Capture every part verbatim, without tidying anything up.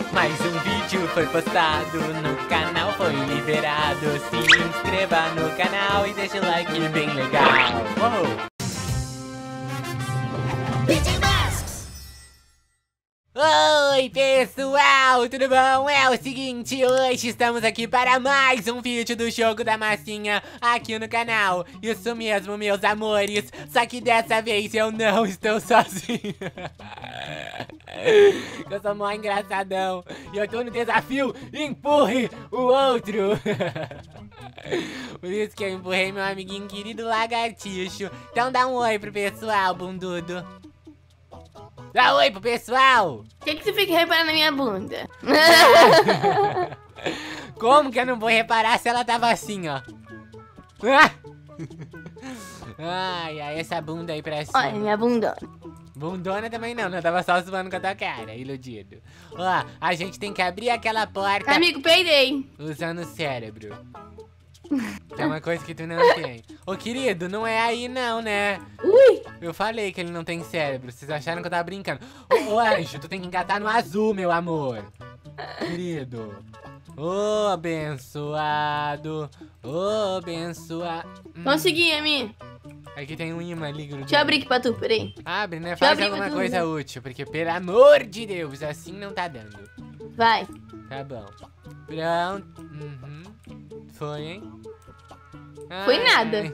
Mais um vídeo foi postado no canal, foi liberado. Se inscreva no canal e deixa o like bem legal. Uou! Oi pessoal, tudo bom? É o seguinte, hoje estamos aqui para mais um vídeo do jogo da massinha aqui no canal. Isso mesmo, meus amores, só que dessa vez eu não estou sozinho. Eu sou mó engraçadão e eu tô no desafio Empurre o Outro. Por isso que eu empurrei meu amiguinho querido Lagartixo. Então dá um oi pro pessoal, bundudo. Dá oi pro pessoal! Por que, que você fica reparando na minha bunda? Como que eu não vou reparar se ela tava assim, ó? Ai, ai, essa bunda aí pra cima. Olha, minha bundona. Bundona também não, não tava só zoando com a tua cara, iludido. Ó, a gente tem que abrir aquela porta... Amigo, peidei. Usando o cérebro. Que é uma coisa que tu não tem. Ô, querido, não é aí não, né? Ui! Eu falei que ele não tem cérebro. Vocês acharam que eu tava brincando. Ô, ô Anjo, tu tem que engatar no azul, meu amor. Querido. Ô, abençoado. Ô, abençoado. Hum. Consegui, amigo. Aqui tem um imã ali, grudado. Deixa eu abrir aqui pra tu, peraí. Abre, né? Deixa eu Faz abrir alguma pra tu, coisa né? útil. Porque, pelo amor de Deus, assim não tá dando. Vai. Tá bom. Pronto. Uhum. Foi, hein? Foi Ai. nada.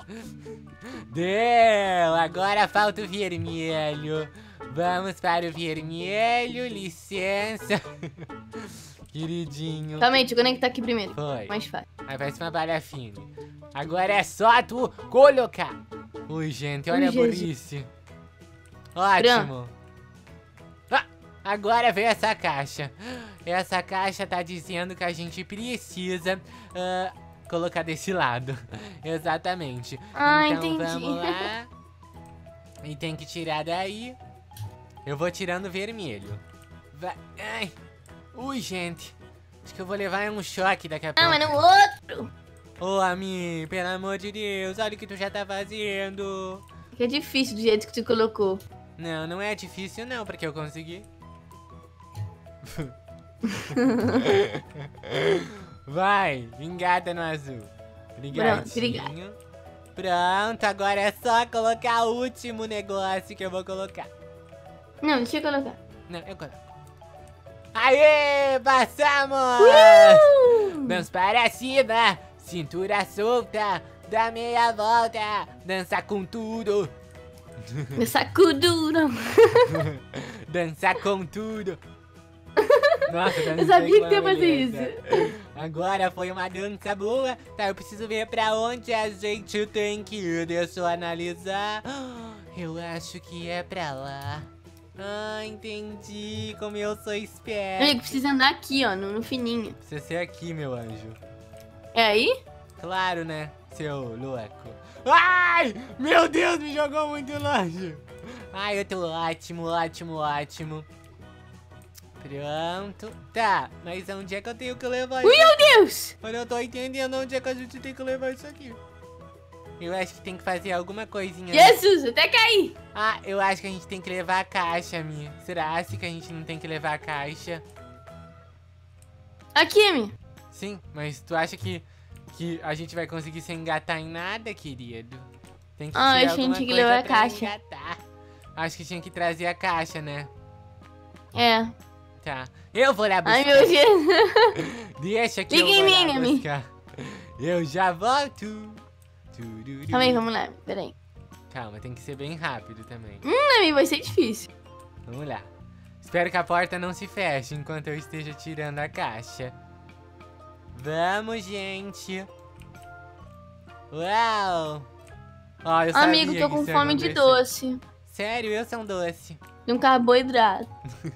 Deu! Agora falta o vermelho. Vamos para o vermelho, licença. Queridinho. Calma aí, deixa eu conectar aqui primeiro. Foi. Mais fácil. Aí vai ser uma balha fina. Agora é só tu colocar. Ui, gente, olha Ui, a Jesus. burrice. Ótimo. Ah, agora veio essa caixa. Essa caixa tá dizendo que a gente precisa ah, colocar desse lado. Exatamente. Ah, então entendi. vamos lá. E tem que tirar daí. Eu vou tirando o vermelho. Vai. Ai. Ui, gente. Acho que eu vou levar um choque daqui a pouco. Não, é no outro. Ô, Ami, pelo amor de Deus, olha o que tu já tá fazendo. Que é difícil do jeito que tu colocou. Não, não é difícil não, porque eu consegui. Vai, engata no azul. Pronto, Obrigadinho. Pronto, agora é só colocar o último negócio que eu vou colocar. Não, deixa eu colocar. Não, eu coloco. Aê, passamos! Uh! Vamos para cima, cintura solta, dá meia volta, dança com tudo. Meu saco duro. Dança com tudo. Nossa, Eu sabia que tu ia fazer isso. Agora foi uma dança boa. Tá, eu preciso ver pra onde a gente tem que ir. Deixa eu analisar. Eu acho que é pra lá. Ah, entendi. Como eu sou esperto. Amigo, precisa andar aqui, ó, no, no fininho. Precisa ser aqui, meu anjo. É aí? Claro, né, seu louco. Ai, meu Deus, me jogou muito longe. Ai, eu tô ótimo, ótimo, ótimo. Pronto. Tá, mas onde é que eu tenho que levar isso? Ui, meu Deus! Eu não tô entendendo onde é que a gente tem que levar isso aqui. Eu acho que tem que fazer alguma coisinha. Jesus, até caí. Ah, eu acho que a gente tem que levar a caixa, minha. Será assim que a gente não tem que levar a caixa? Aqui, amigo. Sim, mas tu acha que, que a gente vai conseguir se engatar em nada, querido? Tem que Ah, ser a gente alguma tinha que coisa levar a pra caixa. engatar. Acho que tinha que trazer a caixa, né? É. Tá. Eu vou lá buscar. Ai, meu Deus. Deixa que Liga eu em vou mim, lá amigo. buscar. Eu já volto. Tururu. Calma aí, vamos lá. Pera aí. Calma, tem que ser bem rápido também. Hum, amigo, vai ser difícil. Vamos lá. Espero que a porta não se feche enquanto eu esteja tirando a caixa. Vamos, gente. Uau. Ó, eu sabia Amigo, tô que com isso ia fome de acontecer. doce. Sério, eu sou um doce. De um carboidrato.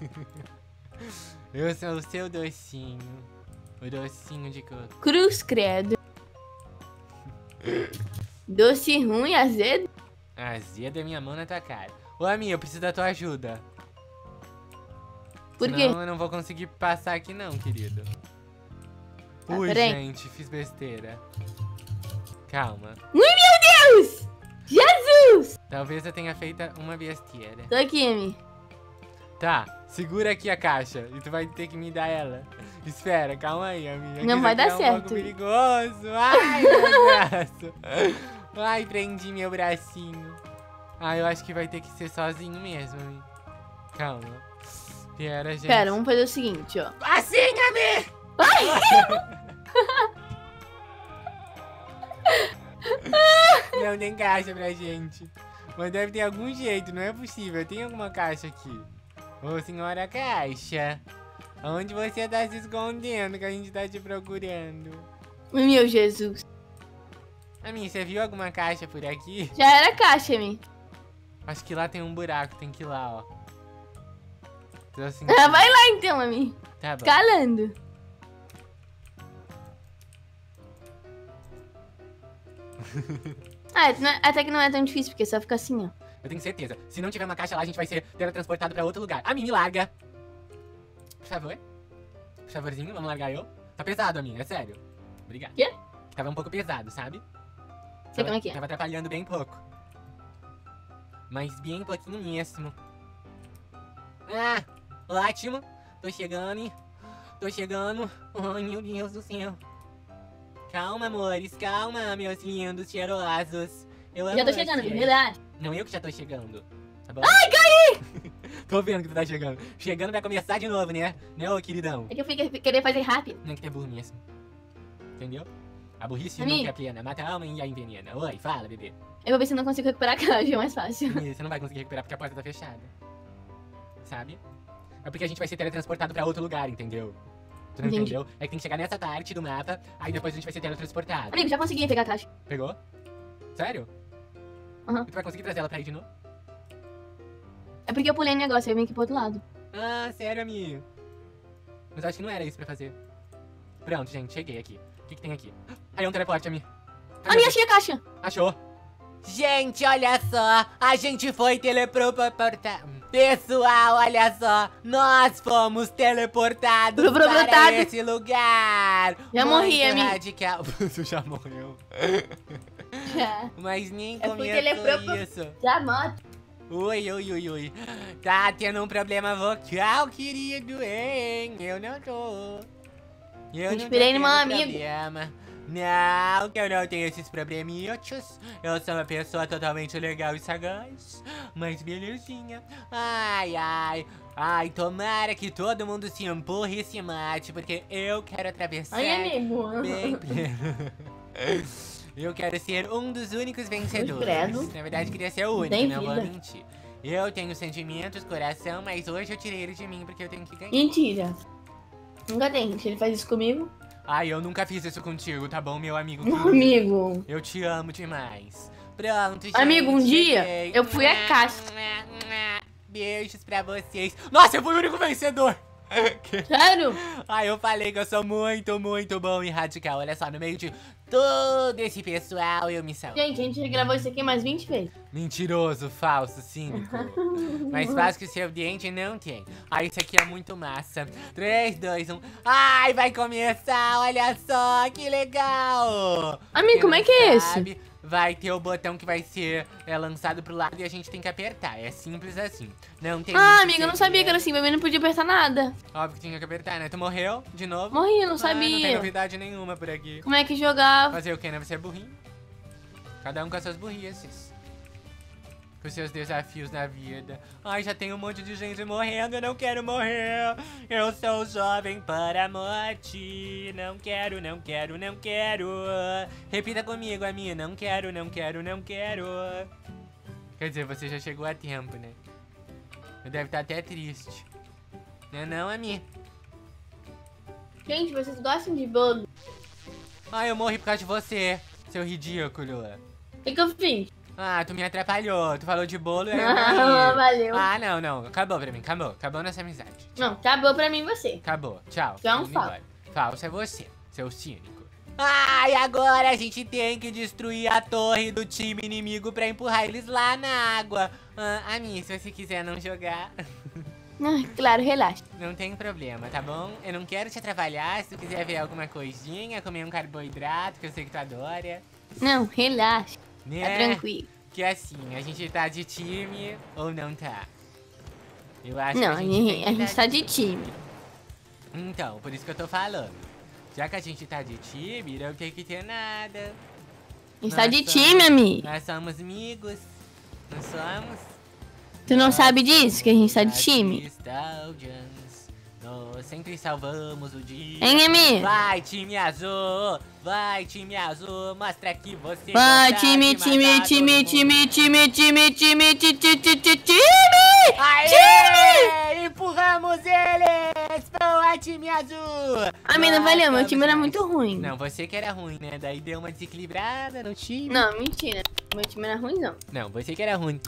Eu sou o seu docinho. O docinho de coco. Cruz credo. Doce ruim, azedo. Azeda minha mão na tua cara. Ô, Ami, eu preciso da tua ajuda. Por quê? Senão eu não vou conseguir passar aqui não, querido. Tá, Ui, peraí. gente, fiz besteira. Calma. Ui, meu Deus! Jesus! Talvez eu tenha feito uma besteira. Tô aqui, amigo. Tá, Segura aqui a caixa e tu vai ter que me dar ela. Espera, calma aí, amiga. Não Isso vai aqui dar é um certo. pouco perigoso. Ai, meu braço. Ai, prendi meu bracinho. Ah, eu acho que vai ter que ser sozinho mesmo, amiga. Calma. Pera, gente. Pera, vamos fazer o seguinte, ó. Assim, amiga! Não tem caixa pra gente. Mas deve ter algum jeito, não é possível. Tem alguma caixa aqui. Ô, senhora caixa. Onde você tá se escondendo que a gente tá te procurando? Meu Jesus. Amiga, você viu alguma caixa por aqui? Já era caixa, Mi. Acho que lá tem um buraco, tem que ir lá, ó. Tô assim. Ah, vai lá então, Ami. Tá bom. Calando. Ah, não é- até que não é tão difícil, porque só fica assim, ó. Eu tenho certeza. Se não tiver uma caixa lá, a gente vai ser teletransportado pra outro lugar. A Mimi, larga. Por favor. Por favorzinho, vamos largar eu. Tá pesado, Mimi, é sério. Obrigado. Quê? Tava um pouco pesado, sabe? Sei Tava, como é que é. tava atrapalhando bem pouco. Mas bem pouquinho mesmo. Ah, ótimo. Tô chegando, hein? Tô chegando. Ai, meu Deus do céu. Calma, amores, calma, meus lindos cheirosos. Eu amo Já tô chegando, vocês. Mi, verdade. Não, eu que já tô chegando. Tá bom? Ai, caí! Tô vendo que tu tá chegando. Chegando pra começar de novo, né? Né, ô queridão? É que eu fui querer fazer rápido. Não é que tu é burro mesmo. Entendeu? A burrice Amigo. nunca é plena. Mata a alma e a envenena. Oi, fala, bebê. Eu vou ver se eu não consigo recuperar a caixa, é mais fácil. Ih, Você não vai conseguir recuperar porque a porta tá fechada. Sabe? É porque a gente vai ser teletransportado pra outro lugar, entendeu? Tu não Entendi. entendeu? É que tem que chegar nessa parte do mapa, aí depois a gente vai ser teletransportado. Amigo, já consegui pegar a caixa. Pegou? Sério? Aham. E tu vai conseguir trazer ela pra aí de novo? É porque eu pulei no negócio, eu vim aqui pro outro lado. Ah, sério, amigo. Mas eu acho que não era isso pra fazer. Pronto, gente, cheguei aqui. O que, que tem aqui? Aí é um teleporte, Ami. Ah, minha, achei a caixa. Achou? Gente, olha só. A gente foi teleportado. Pessoal, olha só. Nós fomos teleportados Teleportado. para esse lugar. Já Muito morri, Ami. radical. Tu já morreu. Já. Mas nem Eu fui começou telepropo- isso. Já, moto. Ui, ui, ui, ui. Tá tendo um problema vocal, querido, hein? Eu não tô. Eu não tô Inspirei no tendo meu amigo. problema. Não, que eu não tenho esses probleminhos. Eu sou uma pessoa totalmente legal e sagaz. Mas belezinha. Ai, ai. Ai, tomara que todo mundo se empurre e se mate, porque eu quero atravessar. Ai, amigo. Bem... Eu quero ser um dos únicos vencedores. credo. Na verdade, queria ser o único, Tem não vou vida. mentir. Eu tenho sentimentos, coração, mas hoje eu tirei ele de mim porque eu tenho que ganhar. Mentira. Nunca tem. Se ele faz isso comigo. Ai, eu nunca fiz isso contigo, tá bom, meu amigo? Meu querido? amigo. Eu te amo demais. Pronto, gente. Amigo, um dia cheguei. eu fui à caixa. Beijos pra vocês. Nossa, eu fui o único vencedor. Sério? Ai, eu falei que eu sou muito, muito bom e radical. Olha só, no meio de todo esse pessoal, eu me salvo. Gente, a gente já gravou isso aqui mais vinte vezes. Mentiroso, falso, cínico. Mais fácil que o seu dente não tem. Ai, isso aqui é muito massa. três, dois, um. Ai, vai começar, olha só, que legal. Amigo, Quem como é não que é esse? sabe, vai ter o botão que vai ser é, lançado pro lado e a gente tem que apertar. É simples assim. Não tem Ah, muito amiga, eu não sabia que era assim. Bebê não podia apertar nada. Óbvio que tinha que apertar, né? Tu morreu de novo? Morri, eu não Ah, não tem sabia. novidade nenhuma por aqui. Como é que jogava? Fazer o que, né? Você é burrinho. Cada um com as suas burrices. Com os seus desafios na vida. Ai, já tem um monte de gente morrendo. Eu não quero morrer. Eu sou jovem para a morte. Não quero, não quero, não quero. Repita comigo, Ami. Não quero, não quero, não quero. Quer dizer, você já chegou a tempo, né? Deve estar até triste. Não é não, Ami? Gente, vocês gostam de bolo? Ai, eu morri por causa de você, seu ridículo. O que, que eu fiz? Ah, tu me atrapalhou. Tu falou de bolo e aí eu Ah, morri. valeu. Ah, não, não. Acabou pra mim. Acabou. Acabou nossa amizade. Não, acabou pra mim e você. Acabou. Tchau. Tu é um Indo falso. embora. Falso é você, seu cínico. Ai, agora a gente tem que destruir a torre do time inimigo pra empurrar eles lá na água. Ah, Ami, se você quiser não jogar, Ah, claro, relaxa. não tem problema, tá bom? Eu não quero te atrapalhar. Se tu quiser ver alguma coisinha, comer um carboidrato, que eu sei que tu adora. Não, relaxa. Né? Tá tranquilo. Que assim, a gente tá de time ou não tá? Eu acho Não, que a a gente, gente, tem a que gente dar- tá de time. Então, por isso que eu tô falando. Já que a gente tá de time, não tem que ter nada. A gente tá Nós de somos- time, amigo. Nós somos amigos. Não somos? Tu não Nós sabe disso, que a gente tá de somos time? Nostalgians. Nós sempre salvamos o dia. Hein, amigo? Vai, time azul! Vai, time azul! Mostra que você Vai, gosta time, de time, matar time, todo time, mundo. time, time, time, time, time, time! Aê! Empurramos eles! Boa, time azul! Amigo, não Nós valeu, meu somos time era demais. muito ruim. Não, você que era ruim, né? Daí deu uma desequilibrada no time. Não, mentira. Meu time era ruim, não. Não, você que era ruim.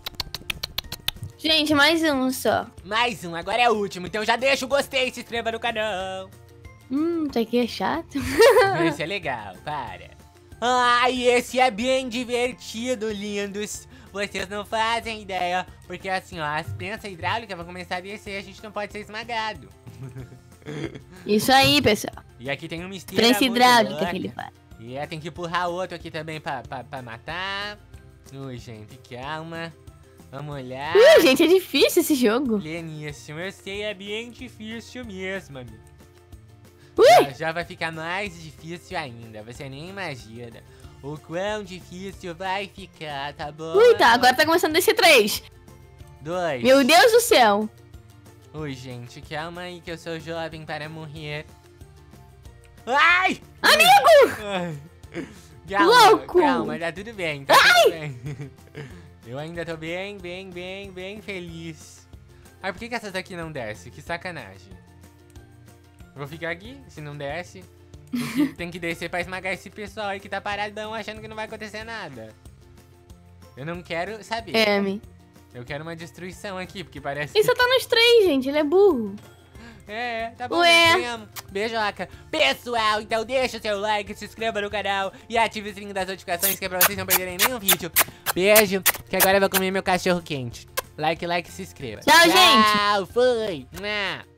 Gente, mais um só. Mais um, agora é o último. Então já deixa o gostei e se inscreva no canal. Hum, isso aqui é chato. Esse é legal, para. Ai, esse é bem divertido, lindos. Vocês não fazem ideia. Porque assim, ó, as prensas hidráulicas vão começar a descer e a gente não pode ser esmagado. Isso aí, pessoal. E aqui tem uma esteira Prensa muito hidráulica louca. que ele faz. E é, tem que empurrar outro aqui também pra, pra, pra matar. Ui, gente, calma. Vamos olhar. Ui, gente, é difícil esse jogo. Leníssimo, eu sei, é bem difícil mesmo, amigo. Ui! Já, já vai ficar mais difícil ainda, você nem imagina o quão difícil vai ficar, tá bom? Ui, tá, agora tá começando a descer três. Dois. Meu Deus do céu. Ui, gente, calma aí que eu sou jovem para morrer. Ai! Amigo! Ai. Calma, Louco! calma, tá tudo bem, tá tudo bem. Eu ainda tô bem, bem, bem, bem feliz. Ai, por que, que essas daqui não descem? Que sacanagem. Eu vou ficar aqui, se não desce. Tem que, tem que descer pra esmagar esse pessoal aí que tá paradão achando que não vai acontecer nada. Eu não quero saber. É, amigo. Eu quero uma destruição aqui, porque parece Ele só tá nos três, gente. Ele é burro. É, tá bom, Ué. eu te amo. Beijoca. Pessoal, então deixa o seu like, se inscreva no canal e ative o sininho das notificações, que é pra vocês não perderem nenhum vídeo. Beijo, que agora eu vou comer meu cachorro quente. Like, like, se inscreva. Tchau, gente. Tchau, fui. Mua.